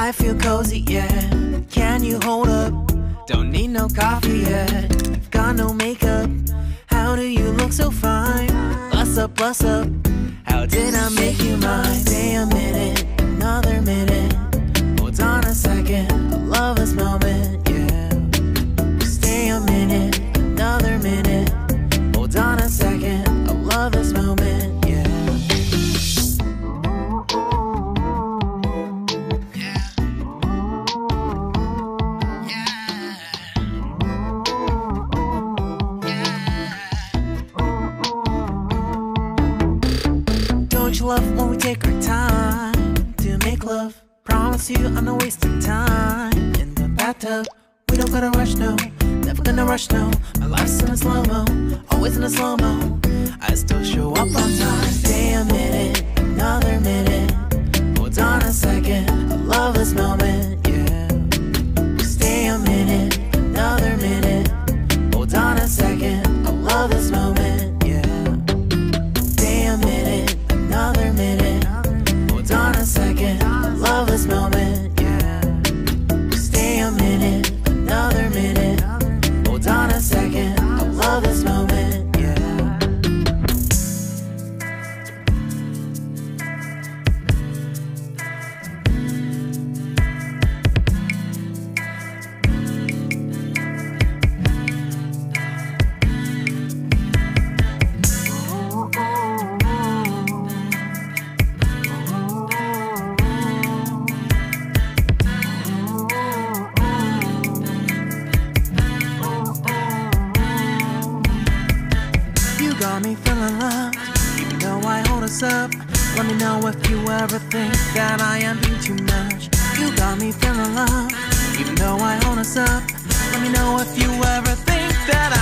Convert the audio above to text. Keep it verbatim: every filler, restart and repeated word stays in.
I feel cozy, yeah. Can you hold up? Don't need no coffee yet. I've got no makeup. How do you look so fine? Bust up, bust up. How did I make you mine? Stay a minute, another minute. Hold on a second, I love this moment, yeah. Stay a minute, another minute. Hold on a second, I love this moment, yeah. Don't you love when we take our time to make love? Promise you I'm not wasting time in the bathtub. We don't gotta rush, no. Never gonna rush, no. My life's in a slow-mo, always in a slow-mo. I still show up on time. Stay a minute, another minute. Hold on a second, I love this moment, yeah. Stay a minute, another minute. Hold on a second, I love this moment, yeah. Stay a minute, another minute. Hold on a second, I love this moment, yeah. Stay a minute, another minute. Hold on a second, I love this moment, yeah. You got me feeling loved, even though I hold us up. Let me know if you ever think that I am being too much. You got me feeling loved, even though I hold us up. Let me know if you ever think that I